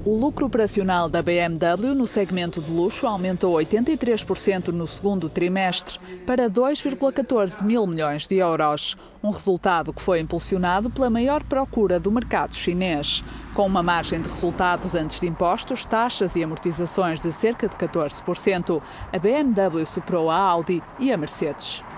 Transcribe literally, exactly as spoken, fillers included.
O lucro operacional da B M W no segmento de luxo aumentou oitenta e três por cento no segundo trimestre para dois vírgula catorze mil milhões de euros. Um resultado que foi impulsionado pela maior procura do mercado chinês. Com uma margem de resultados antes de impostos, taxas e amortizações de cerca de catorze por cento, a B M W superou a Audi e a Mercedes.